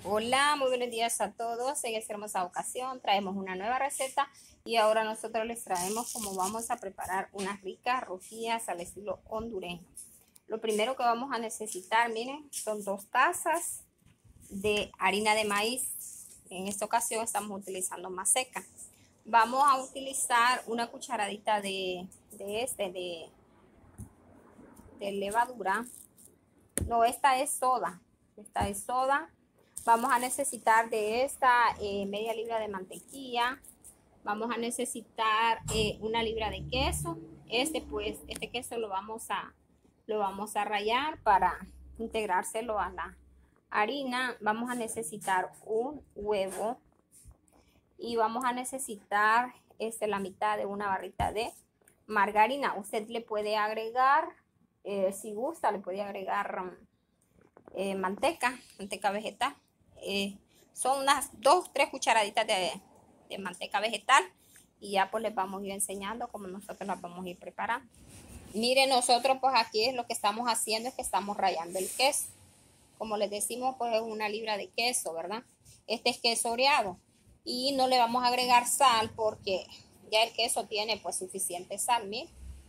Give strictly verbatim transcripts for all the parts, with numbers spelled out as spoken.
Hola, muy buenos días a todos. En esta hermosa ocasión traemos una nueva receta y ahora nosotros les traemos cómo vamos a preparar unas ricas rosquillas al estilo hondureño. Lo primero que vamos a necesitar, miren, son dos tazas de harina de maíz. En esta ocasión estamos utilizando maseca. Vamos a utilizar una cucharadita de, de este, de, de levadura. No, esta es soda. Esta es soda. Vamos a necesitar de esta eh, media libra de mantequilla. Vamos a necesitar eh, una libra de queso. Este pues, este queso lo vamos a, lo vamos a rallar para integrárselo a la harina. Vamos a necesitar un huevo. Y vamos a necesitar este, la mitad de una barrita de margarina. Usted le puede agregar, eh, si gusta, le puede agregar eh, manteca, manteca vegetal. Eh, son unas dos, tres cucharaditas de, de manteca vegetal y ya pues les vamos a ir enseñando cómo nosotros las vamos a ir preparando. Miren, nosotros pues aquí es lo que estamos haciendo, es que estamos rallando el queso. Como les decimos, pues es una libra de queso, ¿verdad? Este es queso oreado y no le vamos a agregar sal porque ya el queso tiene pues suficiente sal, miren.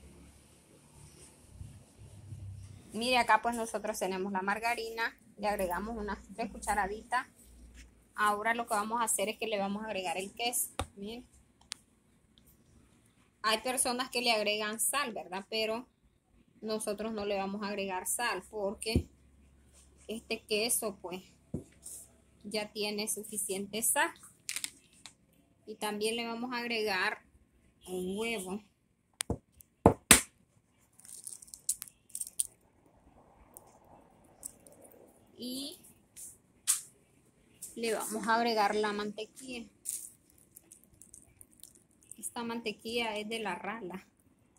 Mire, acá pues nosotros tenemos la margarina, le agregamos unas tres cucharaditas. Ahora lo que vamos a hacer es que le vamos a agregar el queso. Miren. Hay personas que le agregan sal, ¿verdad? Pero nosotros no le vamos a agregar sal porque este queso pues ya tiene suficiente sal. Y también le vamos a agregar un huevo. Y le vamos a agregar la mantequilla. Esta mantequilla es de la rala.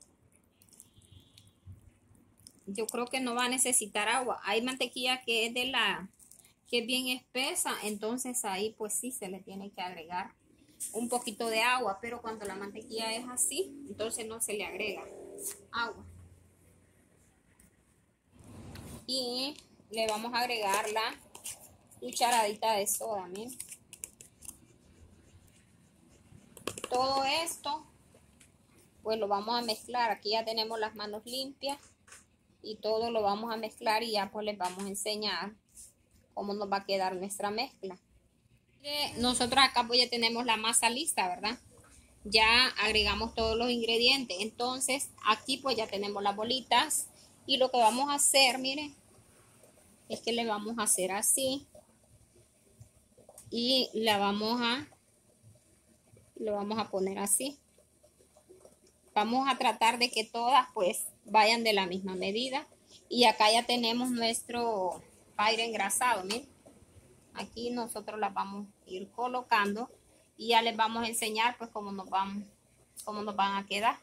Yo creo que no va a necesitar agua. Hay mantequilla que es de la que es bien espesa, entonces ahí pues sí se le tiene que agregar un poquito de agua, pero cuando la mantequilla es así, entonces no se le agrega agua. Y le vamos a agregar la cucharadita de soda, miren. Todo esto pues lo vamos a mezclar. Aquí ya tenemos las manos limpias y todo lo vamos a mezclar y ya pues les vamos a enseñar cómo nos va a quedar nuestra mezcla. Nosotros acá pues ya tenemos la masa lista, ¿verdad? Ya agregamos todos los ingredientes. Entonces aquí pues ya tenemos las bolitas y lo que vamos a hacer, miren, es que le vamos a hacer así y la vamos a lo vamos a poner así. Vamos a tratar de que todas pues vayan de la misma medida. Y acá ya tenemos nuestro aire engrasado, miren. Aquí nosotros las vamos a ir colocando y ya les vamos a enseñar pues cómo nos van, cómo nos van a quedar.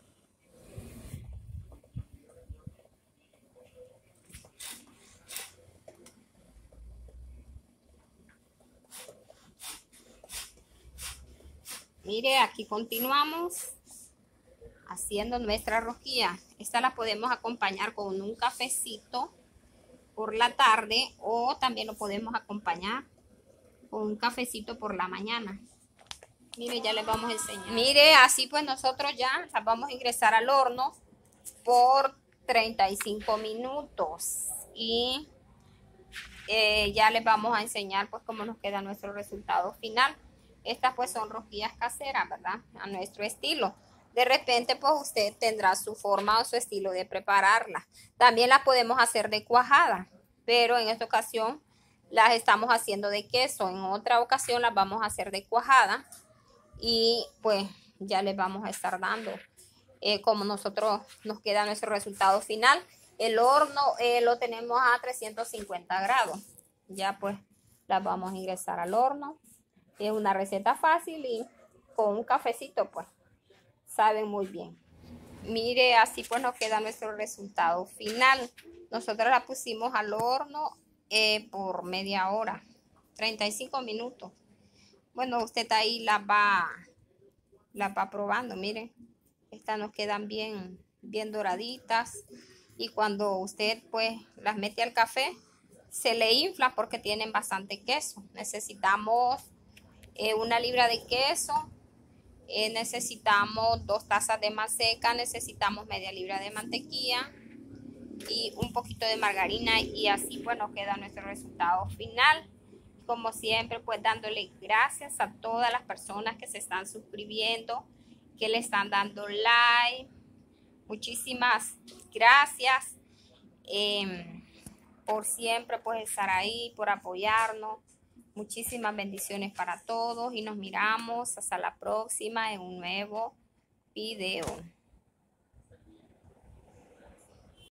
Mire, aquí continuamos haciendo nuestra rosquilla. Esta la podemos acompañar con un cafecito por la tarde o también lo podemos acompañar con un cafecito por la mañana. Mire, ya les vamos a enseñar. Mire, así pues nosotros ya las vamos a ingresar al horno por treinta y cinco minutos y eh, ya les vamos a enseñar pues cómo nos queda nuestro resultado final. Estas pues son rosquillas caseras, ¿verdad? A nuestro estilo. De repente pues usted tendrá su forma o su estilo de prepararla. También las podemos hacer de cuajada, pero en esta ocasión las estamos haciendo de queso. En otra ocasión las vamos a hacer de cuajada y pues ya les vamos a estar dando eh, como nosotros nos queda nuestro resultado final. El horno eh, lo tenemos a trescientos cincuenta grados. Ya pues las vamos a ingresar al horno. Es una receta fácil y con un cafecito pues saben muy bien. Mire, así pues nos queda nuestro resultado final. Nosotros la pusimos al horno eh, por media hora, treinta y cinco minutos. Bueno, usted ahí la va, la va probando, miren. Estas nos quedan bien, bien doraditas. Y cuando usted pues las mete al café, se le infla porque tienen bastante queso. Necesitamos eh, una libra de queso, eh, necesitamos dos tazas de manteca, necesitamos media libra de mantequilla y un poquito de margarina, y así pues nos queda nuestro resultado final. Como siempre, pues dándole gracias a todas las personas que se están suscribiendo, que le están dando like. Muchísimas gracias eh, por siempre pues estar ahí, por apoyarnos. Muchísimas bendiciones para todos y nos miramos hasta la próxima en un nuevo video.